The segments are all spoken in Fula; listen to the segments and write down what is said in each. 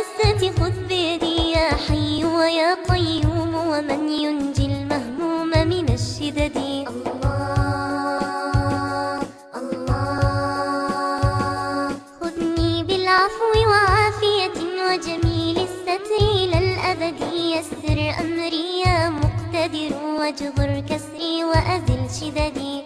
العزة خذ بيدي يا حي ويا قيوم ومن ينجي المهموم من الشدد. الله الله خذني بالعفو وعافية وجميل الستر إلى الأبد. يسر أمري يا مقتدر واجبر كسري وأزل شددي.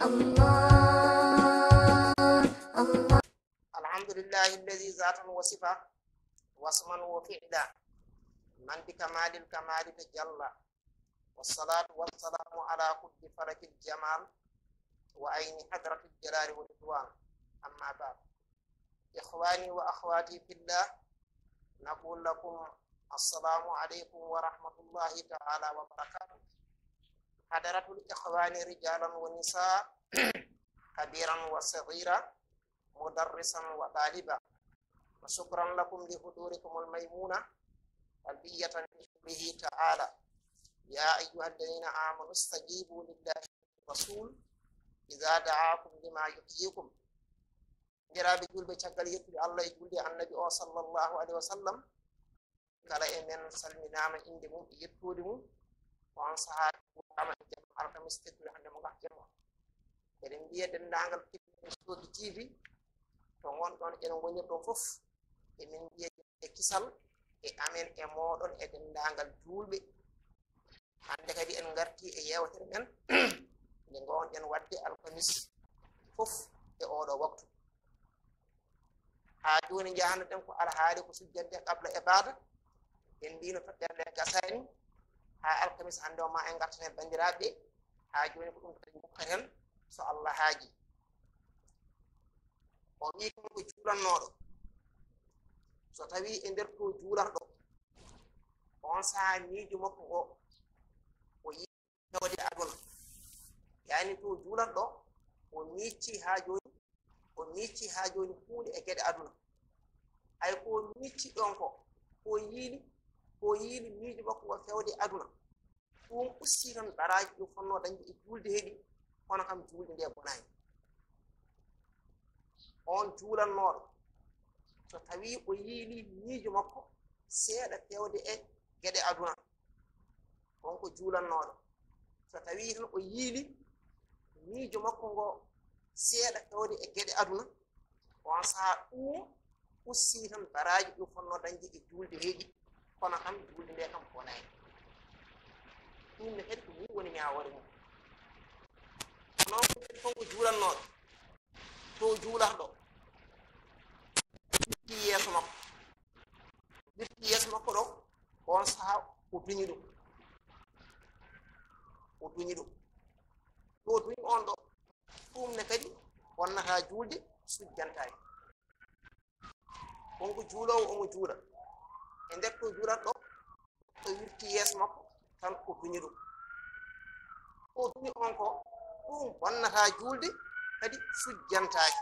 الله الله. الحمد لله الذي ذاتا وصفا واسما وفعلا من بكمال الكمال تجلى، والصلاة والسلام على كل فرج الجمال وعين حضرة الجلال والرضوان. أما بعد، إخواني وأخواتي في الله، نقول لكم السلام عليكم ورحمة الله تعالى وبركاته. حضرة الإخوان رجالا ونساء، كبيرا وصغيرا، مدرسا وطالبا، وشكرا لكم لحضوركم الميمونة تلبية به تعالى. يا أيها الذين آمنوا استجيبوا لله والرسول إذا دعاكم لما يحييكم. جرابي جولبي تشغل يتبع الله يقول النبي صلى الله عليه وسلم kala emen salminama inde mum yettude mum on sahaa ama jam alkamis teddude hande mo gahjemo eɗen mbiya dendagal Sogi TV to gonɗon ene goni ɗon fof emin mbiya e kisal e amen e moɗon e dendagal julɓe. hande kadi en garti e yewtere men nde gonɗen wadde alkamis fof e oɗo waktu. ha joni jahanoɗen ko alhaali ko sujjante qabla e bada. en mbino toɓɓerde gasani ha alkamis hande o ma en gartanen bandiraɓe ha joni ko ɗum kadi bukkaten so Allah haaji. o wi ko juulannoɗo so tawi e nder to juularɗo on saha miijo makko o yi hewde aduna, yani to juulanɗo o micci ha joni hunde e gueɗe aduna. hay ko micci ɗon ko yiili miijo makko o fewde aduna, ɗum ussi tan baraji ɗum fonno dañde e julde heɗi, kono kam julde nde bonani. on juulannoɗo so tawi o yiili miijo makko seeɗa fewde e gueɗe aduna, wonko juulannoɗo so tawi tan o yiili miijo makko ngo seeɗa fewde e gueɗe aduna, on saha ɗum ussi tan baraji ɗum fonno dañde e julde heeƴi, kono kam julde nde kam bonani. ɗum ne kadi ko ni woni ñawore mum. noon kadi fonko juulannoɗo to juularɗo wirti yeeso makko ɗo on saha o duñi ɗum to duñi on ɗo ɗum ne kadi wonnata julde sujjantani. wonko juulowo omo juula e nder to juulat ɗo to wirti yeeso makko tan o duñi ɗum. to duñi on ko ɗum wonnata julde kadi sujjantaki.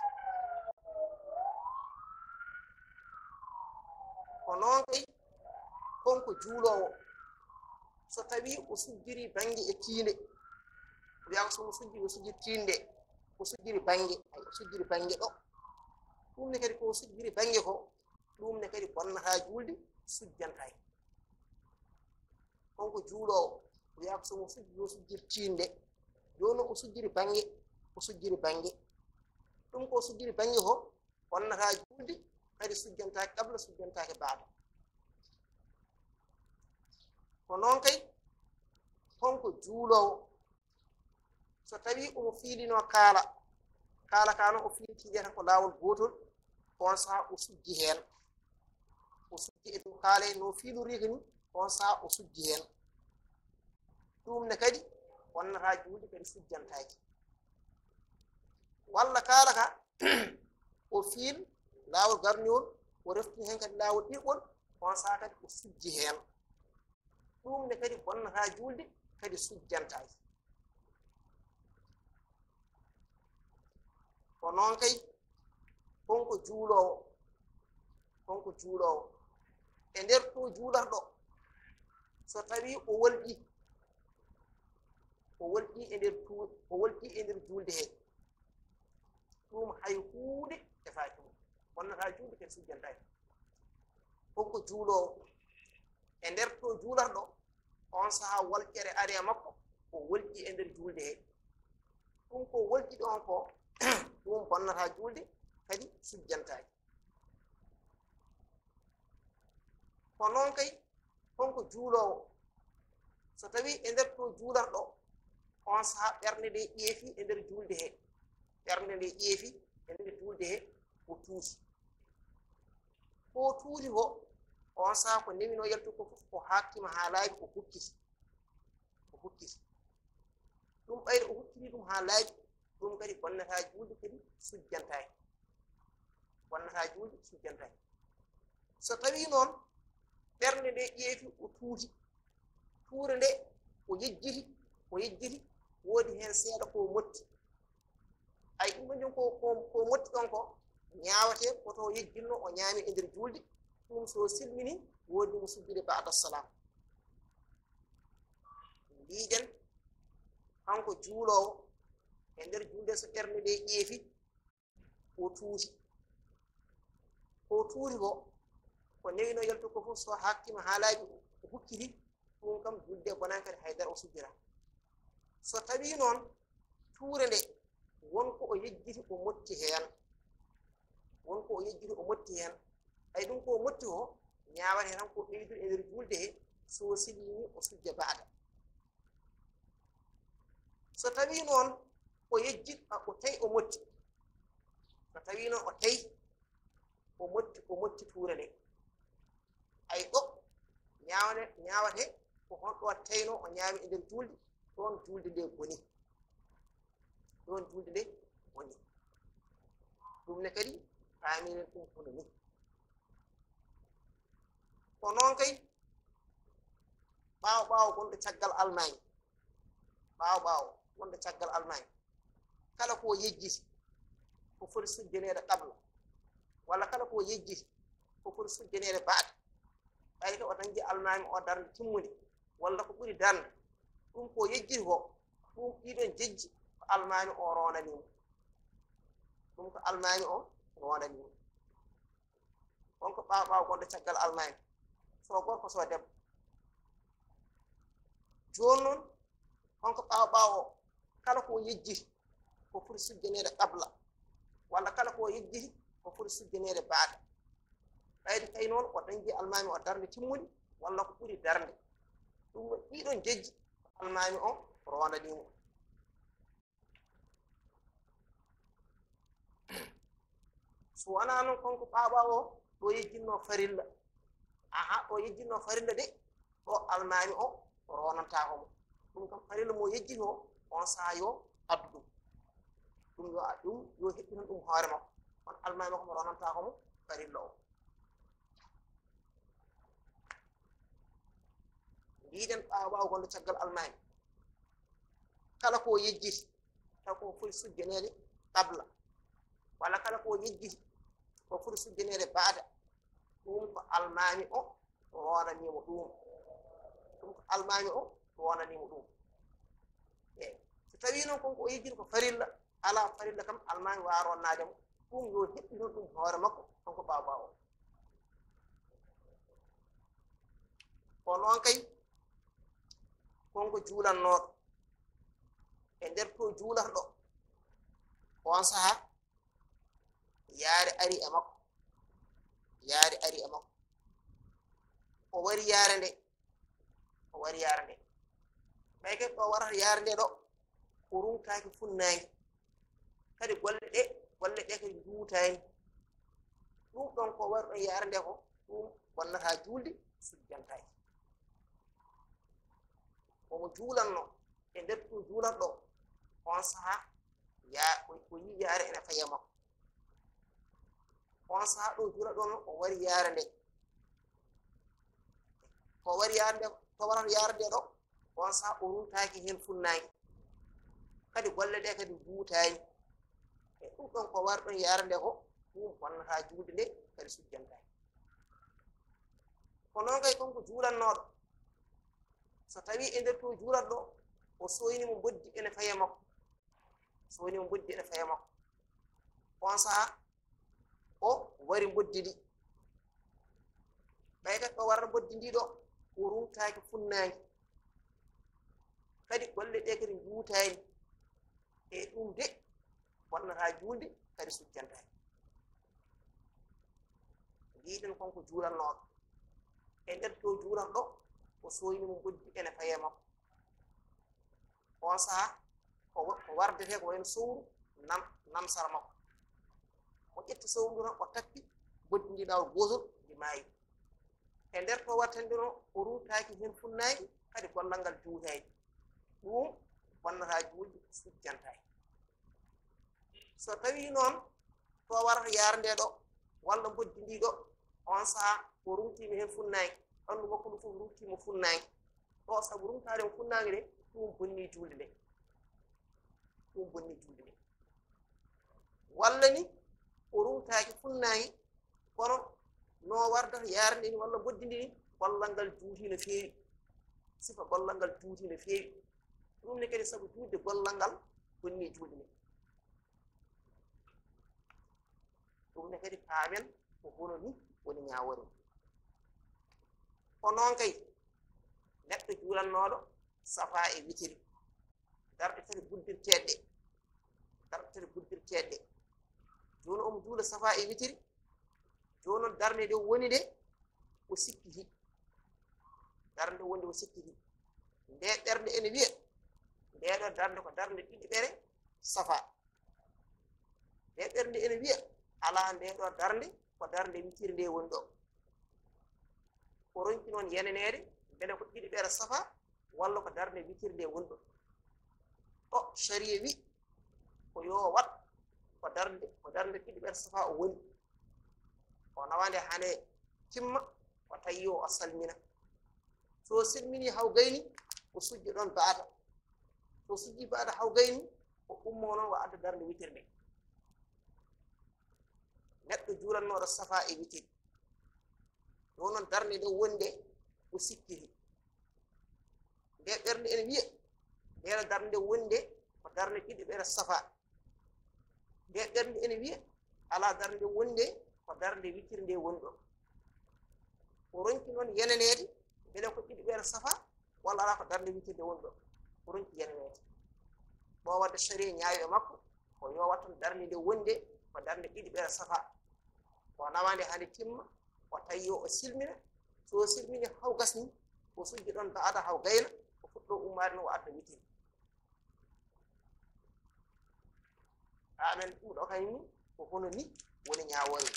ko noon kay konko juulowo so tawi o sujjiri banggue e tiinde, wiyama somo sujji o sujjiri tiinde o sujjiri banggue ɗo, ɗum ne kadi ko sujjiri banggue ko ɗum ne kadi bonnata julde sujjantaki. konko juulowo wiyama somo sujji o sujjiri tiinde, joni o sujjiri banggue ɗum ko sujjiri banggue ko bonnata julde kadi sujjantaki qabla sujjantaki baada. ko noon kay konko juulowo so tawi omo fiilino kaala kano o fiiltide tan ko laawol gotol, on saha o sujji hen o sujji e dow kaala no fiiloriki ni, on saha o sujji hen. ɗum ne kadi wonnata julde kadi sujjantaki. walla kaala ka o fiil laawol garniwol o reftini hen kadi laawol ɗiɓɓol, on saha kadi o sujji hen. ɗum ne kadi wonnata julde kadi sujjantaki. ko noon kay konko juulowo e nder to juularɗo so tawi o wolɗi e nder julde he, ɗum hay huunde defaki mum wonnata julde kadi sujjantaki. honko juulowo e nder to juularɗo on sahaa wolkere ari e makko ko wolƴi e nder julde he ɗum ko wolƴi ɗon ko ɗum bonnata julde kadi sujjantaki ko noon kay honko juulowo so tawi e nder to juularɗo on sahaa ɓernde nde ƴeefi e nder julde he ɓernde nde ƴeefi e nder julde he ko tuusi ko tuusi ko on sahaa ko newino yaltu ko fof ko hakkima haa laaɓi o hukkiti ɗum ɓayde o hukkiti ɗum haa laaɓi ɗum kadi bonnata julde kadi sujjantaki so tawi noon ɓernde nde ƴeefi o tuuti tuure nde o yejjiti woodi heen seeɗa ko motti ay ɗum ɗon ko motti ɗon ko ñaawate koto yejjinno o ñaami e nder julde ɗum so silmini woodi mo sujjude ba'da salam mbiɗen hanko juulowo e nder julde so ɓernde nde ƴeefi o tuuti ko newino yaltu ko fof so hakkima haa laaɓi o hukkiti ɗum kam julde bonan kadi haydara o sujjira so tawi noon tuure nde wonko o yejjiti o motti heen ay ɗum ko motti o ñaawate tan ko ɓeydude e nder julde he so silmini o sujja baada so tawi noon o yejjit o tawi o motti so tawi noon o tawi o motti tuure nde ay ɗo ñaawate ko honɗo tawno o ñaami e nder julde ɗon julde nde boni ɗum ne kadi faamiren ɗum hono ni ko noon kay ɓaawo gonɗo caggal almaañi kala ko yejjiti ko foti sujjaneede qabla walla kala ko yejjiti ko foti sujjaneede baada ɓayde o dañji almaami o darnde timmude walla ko ɓuri darnde ɗum ko yejjiti ko ɗum ɗiɗon jejji ko almaami o rondanimo wonko ɓaawo gonɗo caggal almaami so gorko so debbo jooni noon wonko ɓaawo kala ko yejjiti ko foti sujjaneede qabla walla kala ko yejjiti ko foti sujjaneede baada ɓayde kay noon o dañji almaami o darnde timmude walla ko ɓuri darnde ɗum no ɗiɗon jejji ko almaami o rondanimo so wonaa noon konko ɓaaɓaawo ɗo yejjinno farilla de ɗo almaami o ronantaako mo ɗum kam farilla mo yejjiti o on sahaa yo addu ɗum yo heɓɓinon ɗum hoore makko on almaami makko mo ronantaako mo farilla o mbiɗen ɓaawo gonɗo caggal almaami kala ko yejjiti taw ko foti sujjaneede qabla walla kala ko yejjiti ko foti sujjaneede baada ɗum ko almaami o ronanimo ɗum eyi so tawi noon konko o yejjiti ko farilla ala farilla kam almaami waa ronnaade mo ɗum yo heɓɓinon ɗum hoore makko konko ɓaawo ko noon kay konko juulannooɗo e nder to juularɗo on sahaa yaare ari e makko o wari yaare nde ɓay kadi ɗo warata yaare nde ɗo o runtaaki funnaange kadi golle ɗe kadi njuutaani ɗum ɗon ko wari ɗon yaare nde ko ɗum bonnataa juulde sujjantaaki omo juulanno e nder to juulanɗo on sahaa ko yi yaare ene faye makko on sahaa ɗo juula ɗon o wari yaare nde to warata yaare nde ɗo on sahaa o runtaaki heen funnaange kadi golle ɗe kadi njuutaani e ɗum ɗon ko wari ɗon yaare nde ko ɗum bonnataa juulde nde kadi sujjantaaki ko noon kay konko juulannooɗo so tawi e nder to juulatɗo o soynimo boddi ene faye makko on sahaa o wari boddi ɗi ɓayde ɗo warra boddindiɗo o rumtaaki funnaange kadi golle ɗe kadi juutaani e ɗum de bonnataa juulde kadi sujjantaani mbiɗen konko juulannooɗo e nder to juulanɗo o sooyni mo boddi ene fayee makko on sahaa ko wardete ko wayno sowru namsara makko o ƴetti sowru tan o tappi boddindiɗawol gootol ndi maayi e nder to wattande no o rumtaaki heen funnaaki kadi gollal ngal juutaani ɗum bonnataa juulde sujjantaaki so tawii noon to warata yaarnde ɗo walla boddindiiɗo on sahaa o rumtiima heen funnaaki ɓanndu makko ndu fof rumtiima funnaaki ɗo sabu rumtaade mo funnaange nde ɗum bonnii juulde nde ɗum bonnii juulde nde walla ni o rumtaaki funnaange kono no wardata yaarnde ni walla boddindi ni gollal ngal juutii no feewi sifa gollal ngal juutii no feewi ɗum ne kadi sabu juutde gollal ngal bonnii juulde nde ɗum ne kadi paamen ko hono ni woni ñaawori ko noon kay neɗɗo juulannooɗo safaa e witiri darɗe tati guddirteeɗe jooni omo juula safaa e witiri jooni noon darnde nde woni nde o sikkiti darnde nde woni nde o sikkiti nde ɓernde ene wiya ndeeɗo darnde ko darnde ɗiɗiɓere safaa nde ɓernde ene wiya alaa ndeeɗo darnde ko darnde witiri nde woni ɗo o ronki noon yeneneede mbele ko ɗiɗiɓere safaa walla ko darnde witiri nde woni ɗo o sharia wi ko yo wat ko darnde ɗiɗiɓere safaa o woni o nawande hane timma o tawi o salmina so silmini haw gayni o sujji ɗon baata so sujji baata haw gayni o ummo noon o adda darnde witiri nde neɗɗo juulannooɗo safaa e witiri ɗo noon darnde nde woni nde o sikkiti nde ɓernde ene wiya ndeɗo darnde nde woni nde ko darnde ɗiɗiɓere safaa nde ɓernde ene wiya alaa darnde nde woni nde ko darnde witiri nde woni ɗo o ronki noon yeneneede mbele ko ɗiɗiɓere safaa walla alaa ko darnde witiri nde woni ɗo o ronki yeneneede ɓo wadde sharia ñaawi e makko ko yo wattan darnde nde woni nde ko darnde ɗiɗiɓere safaa o nawande hande timma o tawi o silmina so silmini haw gasni o sujji ɗon baada haw gayna o fuɗɗo ummaade no o adda witiri amen ɗum ɗo kañum ko hono ni woni ñaawori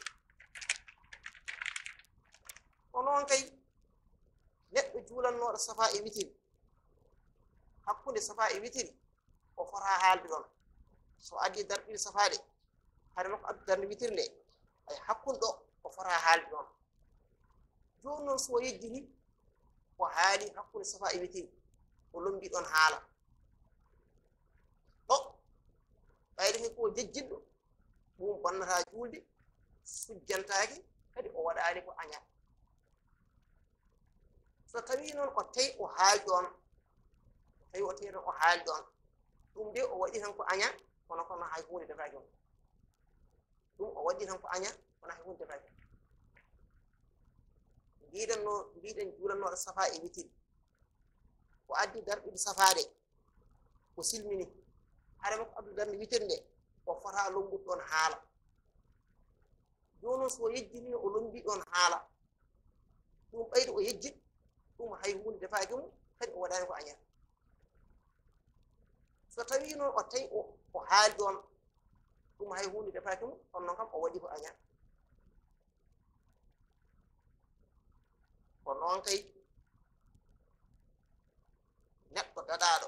ko noon kay neɗɗo juulannooɗo safaa e witiri hakkunde safaa e witiri o fotaa haalde ɗon so addii darɗiɗi safaade hade makko addu darnde witiri nde ay hakkunde ɗo o fotaa haalde ɗon jooni noon so yejjini o haali hakkunde safaa e witiri o lombii ɗon haala ɗo ɓayde hen ko jejjinɗo ɗum bonnataa juulde sujjantaaki kadi o waɗaani ko añat so tawii noon o tawi o haali ɗon o haali ɗon ɗum de o waɗi tan ko aña kono hay huunde defaaki on ɗum o waɗi tan ko aña kono hay huunde defaaki mbiɗen juulannooɗo safaa e witiri o addi darɗiɗi safaade o silmini hade makko addu darnde witiri nde o fotaa lombude ɗon haala jooni noon so yejjini o lombii ɗon haala ɗum ɓayde o yejjit ɗum hay huunde defaaki mum kadi o waɗaani ko aña so tawii noon o tawi o haali ɗon ɗum hay huunde defaaki mum on noon kam o waɗi ko aña ko noon kay neɗɗo daɗaaɗo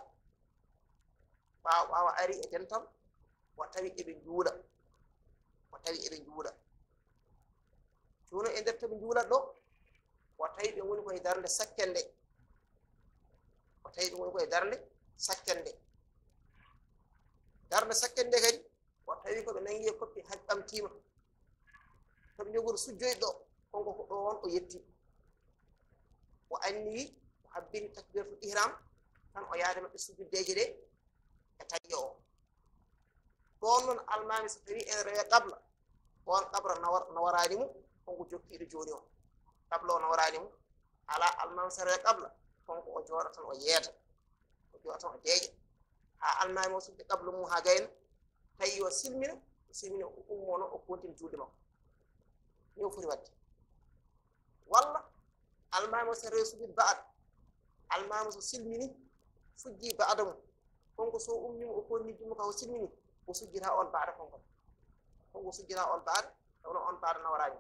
ɓaawa ari e dental o tawi eɓe njuula jooni e nder toɓe njuulat ɗo o tawi ɓe woni koye darnde sakkende darnde sakkende kadi o tawi ko ɓe nangi e koppi hay ɓamtiima toɓe njogori sujjoyde ɗo konko ko ɗon o yetti o anniyi o habbini takbiratul ihram tan o yaade maɓɓe sujuddeeje ɗe e taƴƴo o ɗon noon almaami so tawi en rewe qabla on qabra nawaraani mum konko jokkiiɗo jooni o qabla o nawrani mo ala almami sere qabla konko o jooɗo tan o yeeta o jooɗo tan o deeƴa ha almami o sudde qabla mum ha gayna tawi yo silmina o silmini o ummono o continue juuɗe makko ni o foti wadde walla almami o sere sudide ba'ada almami so silmini fujji ba'ada mum konko so ummimo o konni jummo ka o silmini o sujjita on ba'ada konko sujjita on ba'ada tawno on ba'ada nawrani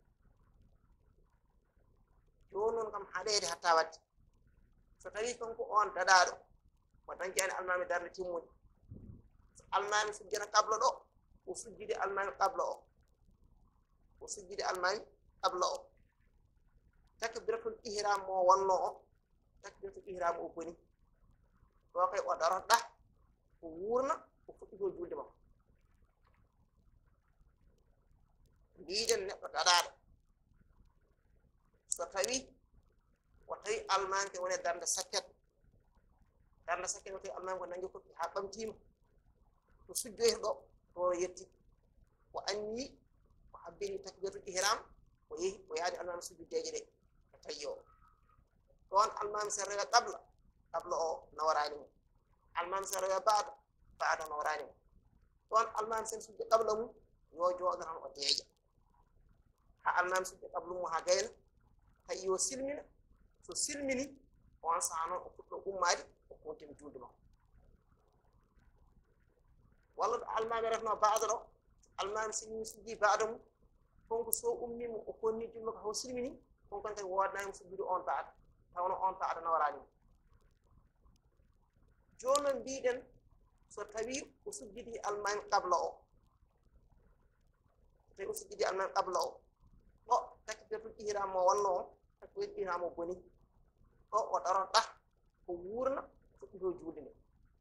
joni noon kam haɗede hatta wadde so tawi konko on daɗaɗo mo dañƴani almami darde timmude so almami sujjata qabla ɗo o sujjide almami qabla o sujjide almami qabla o takbiratul ihram mo wonno o takbiratul ihram o boni ɗo kay o daroɗɗa o wurna o fuɗɗito julde makko mbiɗen neɗɗo daɗaɗo so tawi o tawi almami ke woni darde sakket o tawi almami ko nangi koppi ha ɓamtima to sujjoyta ɗo to yetti o anni o habbini takbiratul ihram o yehi o yaadi almami sujjudeje ɗe e tawi o ɗon almami sen rewa qabla o nawrani mum almami sen rewa ba'ada nawrani mum ɗon almami sen sujjo qabla mum yo jooɗo tan o deeƴa ha almami sujjo qabla mum ha gayna tawi yo silmina so silmini on saha noon o fuɗɗo ummade o continue juulde makko walla ɗo almami refno ba'ada ɗo almami silmini sujji ba'ada mum konko so ummimo o konni jullo ko haw silmini konko kadi wodnayimo sujjude on ba'ada tawno on ba'ada nawrani mum joni noon mbiɗen so tawi o sujjidi almami qabla o ɗo takbiratul ihram mo wonno o takbiratul ihram o boni ɗo o daroɗɗa o wurna fuɗɗito juulde nde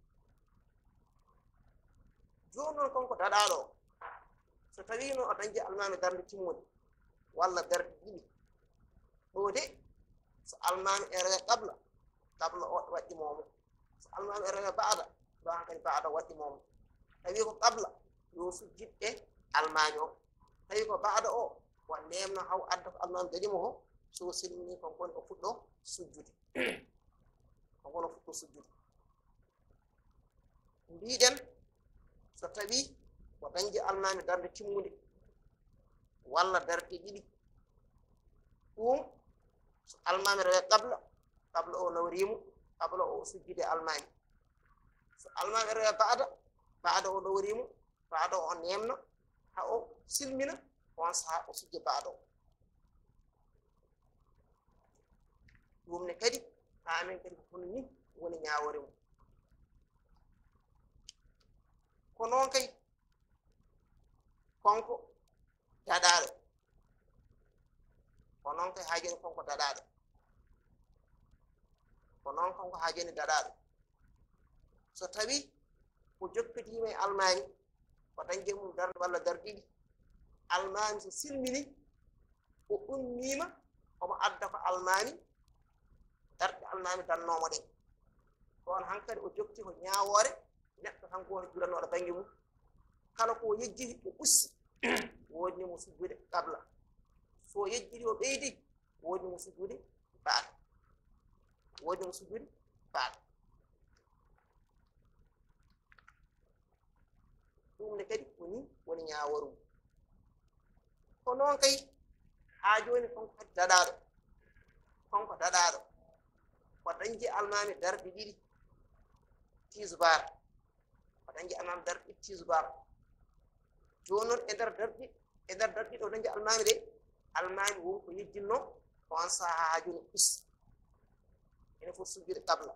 joni noon konko daɗaɗo o so tawi no o dañƴi almami darde timmude walla darde ɗiɗi ɗo de so almami e rewe qabla o waɗɗimomo so almami e rewe ba'ada ɗo hankadi ba'ada waɗɗimomo tawi ko qabla yo sujjitɗe almami o tawi ko ba'ada o o nemno haw adda ko almami dañimo ko so silmini konkoni o fuɗɗo sujjude mbiɗen so tawi o dañƴi almami darde timmude walla darde ɗiɗi ɗum so almami rewe qabla o nawrimo qabla o sujjude almami so almami rewe ba'ada o nawrimo ba'ada o nemno ha o silmina on saha o sujje ba'ada o ɗum ne kadi amin kadi ko hono ni woni ñawore mum ko noon kay konko daɗaɗo ko noon kay ha joni konko daɗaɗo ko noon konko ha joni daɗaɗo so tawi o jokkitima e almami o dañƴe mum darde walla darde ɗiɗi almami so silmini o ummima omo adda ko almami darde almami dannomo ɗe ɗon hankkadi o jokti ko ñawore neɗɗo tan goto jurannoɗo banggue mum kala ko yejjiti o ussi wodnimo sujjude qabla so yejjiti o ɓeydi wodnimo sujjude ba'ada ɗum ne kadi woni ñaworu ko noon kay ha joni konko kadi daɗaɗo ko dañƴi almami darde ɗiɗi tisubar joni noon e nder darde ɗiɗi o dañƴi almami ɗe almami wonko yejjinno on saha ha joni usti ene foti sujjude qabla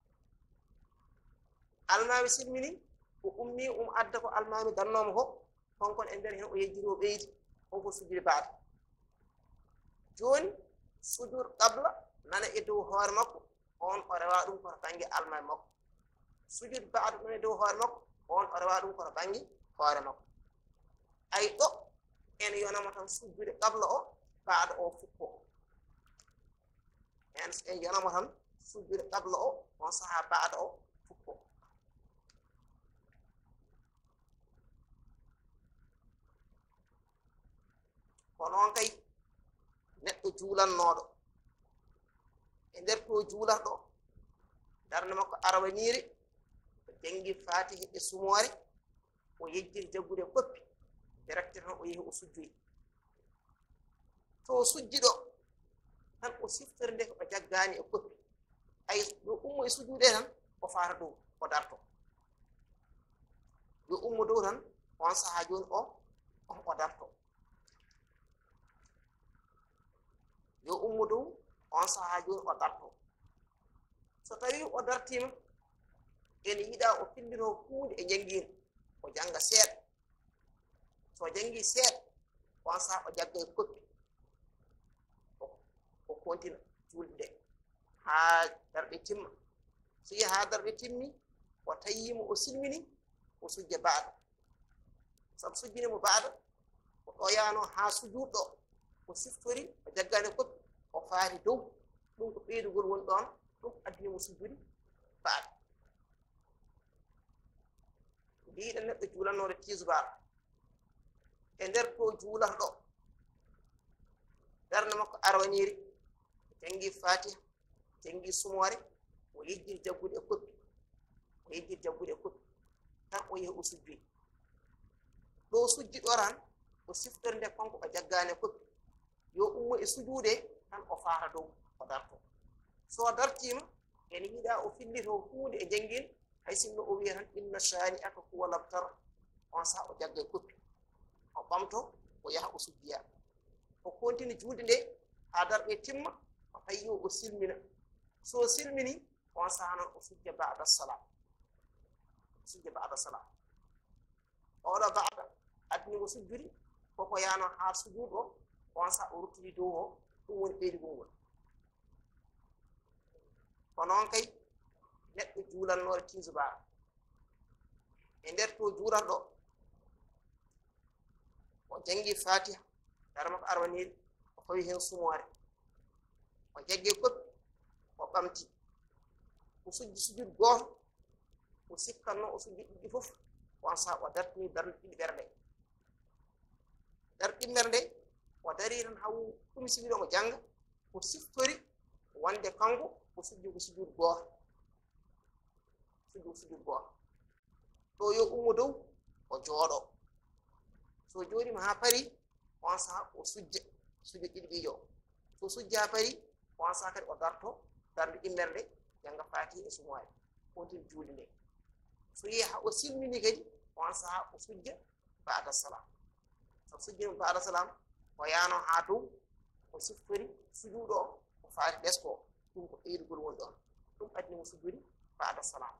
almami silmini o ummi adda ko almami dannomo ko konkon e nder hen o yejjiri o ɓeydi on foti sujjude ba'ada joni sujud qabla nana e dow hoore makko on o rewa ɗum koto banggue almami makko sujud ba'ada nana e dow hoore makko on o rewa ɗum koto banggue hoore makko ay ɗo ene yonamo tan sujjude qabla o ba'ada o fukko en yonamo tan sujjude qabla o on saha ba'ada o fukko ko noon kay neɗɗo juulannoɗo e nder to juulanɗo darnde makko arwanire o jangi fatiha e sumore o yejjiri jaggude koppi directe tan o yehi o sujjoyi to o sujji ɗo tan o siftori nde ko jaggani e koppi ay yo ummo e sujuude tan o fata dow o darto yo ummo dow tan on saha joni o darto yo ummo dow on saha joni o darto so tawi o dartima ene yiɗa o fillito hunde e jangguiri o janga seeɗa so jangi seeɗa on saha o jagga e koppi o continue julde nde ha darɗe timma so yi ha darɗe timmi o tayyimo o silmini o sujja baɗo sabu sujjinimo baɗo o ɗoyano ha sujuɗɗo o siftori o jaggani koppi o faati dow ɗum ko ɓeydugol woni ɗon ɗum addinimo sujjude baɗo mbiɗa neɗɗo juulannoɗo tisubar e nder to juulata ɗo darde makko arwaniri jangi fatiha jangi sumore o yejjiri jaggude e koppi tan o yehi o sujjoyi ɗo sujji ɗo tan o siftori nde konko o jaggani koppi yo ummo e sujuude tan o fata dow o darto so dartima ene yiɗa o fillito hunde e janngin hay sinno o wiya tan inna shani aka huwa labtar on saha o jagga e koppi o ɓamto o yaha o sujjiya o continue juulde nde ha darɗe timma o tawi o silmina so silmini on saha noon o sujja ba'da salam oɗo ba'da addinimo sujjude koko yano ha sujuud o on saha o ruttidi dow o ɗum woni ɓeydugol ngol ko noon kay neɗɗo juulannoɗo tisubar e nder to juulan ɗo o jangi fatiha dara makko arwaniri o fawi hen sumore o jagge koppi o ɓamti o sujji sujud gooto o sikkanno o sujji ɗiɗɗi fof on saha o dartini darde ɗiɗi ɓerde darɗimmere nde o dari tan haw ɗum sigiɗo mo janga o siftori wonde kanko o sujji ko sujud gooto ɗo yo ummo dow o jooɗo so jooɗima ha pari on saha o sujja sujud ɗiɗi ɓiyo so sujja ha pari on saha kadi o darto darde ɗimmere nde janga fatiha e sumore continue juulde nde so yi ha o silmini kadi on saha o sujja ba'da salam so sujjima ba'da salam o yano ha dow o siftori sujuuɗo o faati lesko ɗum ko ɓeydugol woni ɗon ɗum addinimo sujjude ba'da salam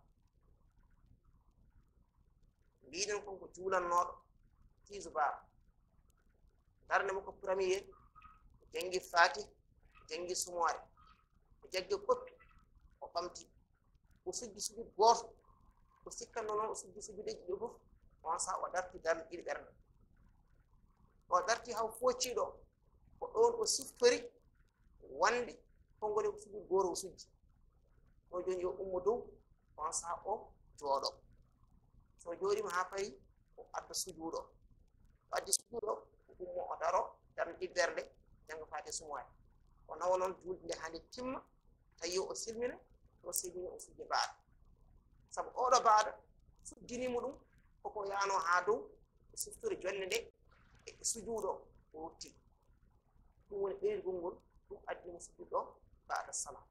mbiɗen konko juulannoɗo tisubar darde makko premier jangi fatiha jangi sumore o jagge koppi o ɓamti o sujji sujud gooto o sikkanno noon o sujji sujudeji ɗi fof on saha o darti darde ɗiɗi ɓernde o darti haw focciɗo ko ɗon o siftori wonde konngol ko sujud goto o sujji o joni yo ummo dow on saha o jooɗo so jooɗima ha payi o adda sujuuɗo o addi sujuuɗo o ummo o daro darde ɗiɗi ɓernde janga fati sumore o nawa noon juulde nde hande timma tawi o silmina o silmini o sujja baaɗa sabu oɗo baaɗa sujjinimo ɗum koko yano ha dow o siftori jonde nde e sujuuɗo o wutti ɗum woni ɓeydugol ngol ɗum addinimo sujjuɗo ba'da salam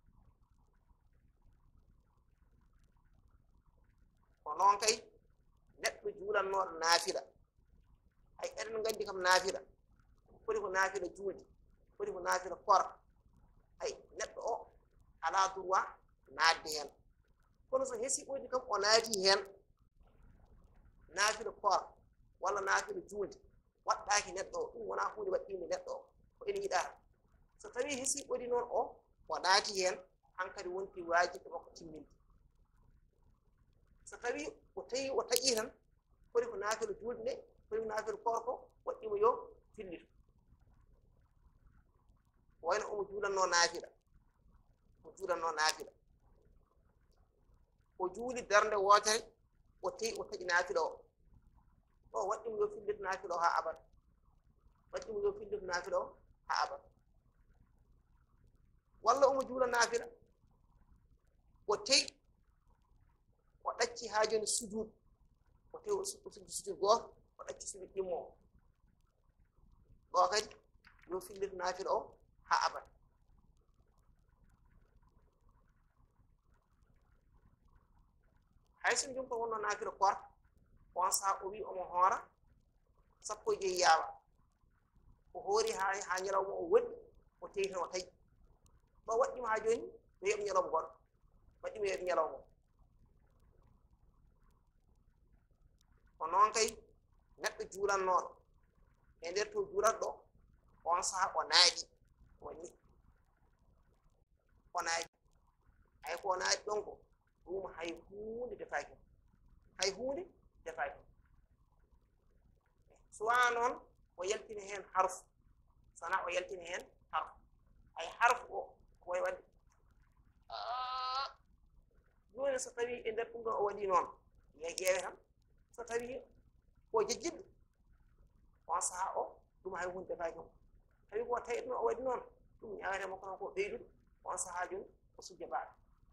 ko noon kay neɗɗo juulannoɗo naafila hay eɗen gandi kam naafila foti ko naafila juulde foti ko naafila kora hay neɗɗo o ala droit naatde hen kono so hesi ɓoydi kam o naati hen naafila kora walla naafila juulde waɗɗaki neɗɗo o ɗum wona hunde waɗɗinde neɗɗo o ko ene yiɗa so tawi hesi ɓoydi noon o naati hen hankadi wonti wajiɓe makko timminde so tawi o taƴi tan foti ko naafila juulde nde foti ko naafila kora ko waɗɗimo yo fillito wayno omo juulanno naafila o juuli darnde wootere o taƴi naafila o waɗɗimo yo fillito naafila o ha abada omo juula naafila o tey o ɗacci haa joni sujud o tewi o sujud sujud gooto o ɗacci sujud ɗimmo ɗo kadi yo fillito naafila o haa abada hay so jum ko wonno naafila korka on saha o wi omo hoora 15 yaawa o hoori haa ñalawma o woɗɗi o tewi tan o taƴi ɗo waɗɗima haa jooni yo yoɓ ñalawma goɗɗo waɗɗima yo yoɓ ñalawma ko noon kay neɗɗo juulannooɗo e ndeer to juulat ɗo on saha o naaɗi wonni o naaɗi hay ko naaɗi ɗon ko ɗum hay huunde defaaki hay huunde defaaki suwa noon o yaltini heen harfu sana o yaltini heen harfu hay harfu o ko way wadde jooni so tawii e ndeer ɗum ɗon o waɗii noon yo ƴeewe tan so tawii ko jejjiɗɗo on sahaa o ɗum hay hunde defaaki o tawi ko tawi ɗum o waɗi noon ɗum ñaawetemo kono ko ɓeyduɗo on sahaa joni o sujja baaɗo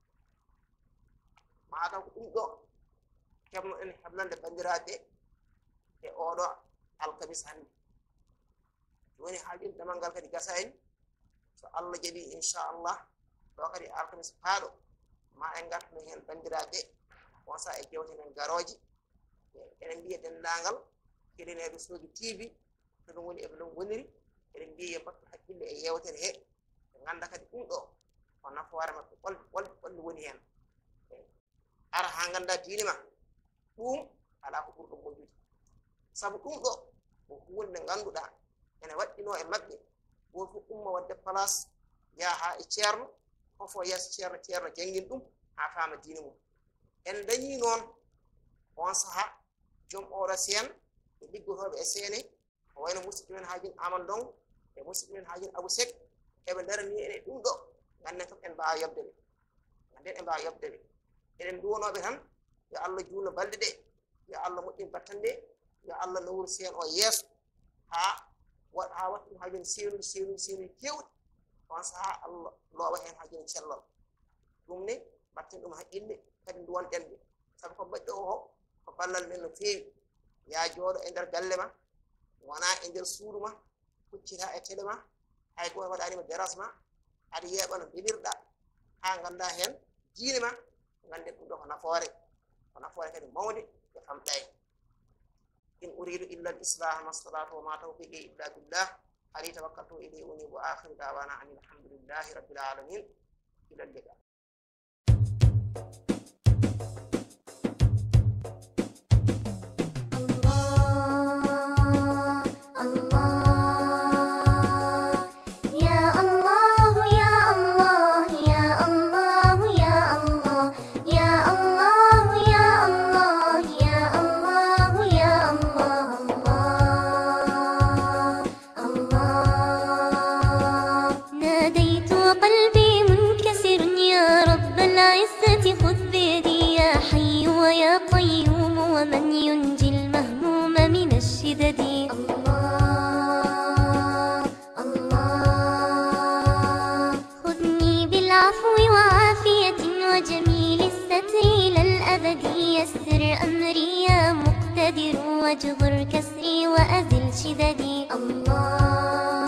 mataw ko ɗum ɗo keɓnoɗen heɓlande banndiraaɓe e oɗo alkamis hannde joni haa joni damal ngal kadi gasani so Allah jaɓi inchallah ɗo kadi alkamis paaɗo ma en gartano heen banndiraaɓe on saha e jewtenen garooji eɗen mbiya denndaangal keɗineɓe Soogi TV to ɗum woni eɓe ɗum woniri eɗen mbiya yo mbattu haqqille e yewtere he ɓe ngannda kadi ɗum ɗo ko nafoore maɓɓe ɓolɗe woni heen ara haa ngannda diine ma ɗum alaa ko ɓurɗo moƴƴude sabu ɗum ɗo ko hunde nde ngannduɗaa ene waɗɗino e maɓɓe goto fof umma wadde place yaha haa e ceerno fofo yeeso ceerno janngin ɗum haa faama diine mum en dañii noon on sahaa joom oɗo seen e liggotooɓe e seene ko wayno musidɗo men haa joni Amadou Ndongo e musidɗo men haa joni Abou Seck eɓe daranii ene ɗum ɗo ngannden fof en mbaawa yoɓde ɓe ngannden en mbaawa yoɓde ɓe eɗen duwonooɓe tan yo Allah juulno balɗe ɗe yo Allah moƴƴin battan ɗe yo Allah nawru seen o yeeso haa watta ɗum haa joni seenuji keewɗi on sahaa Allah loowa heen haa joni cellal ɗum ne mbatten ɗum haqqille kadi nduwonɗen ɓe sabu ko mbaɗɗo o ko ballal men no feewi ya jooɗo e ndeer galle ma wonaa e ndeer suudu ma huccitaa e télé ma hay gooto waɗaanima dérange ma aɗa yeeɓa no mbelirɗaa haa nganndaa heen diine ma ngannden ɗum ɗo ko nafoore kadi mawde e famɗaani in uriidu illa al islaha ma stata'tu wa ma tawfiqi illa billah alayhi tawakkaltu ilayhi unib wa akhiru da'wana anil hamdulillahi rabbil alamin ila al-liqa ومن ينجي المهموم من الشدد الله الله خذني بالعفو وعافية وجميل الستر إلى الأبد يسر أمري يا مقتدر واجبر كسري وأزل شددي الله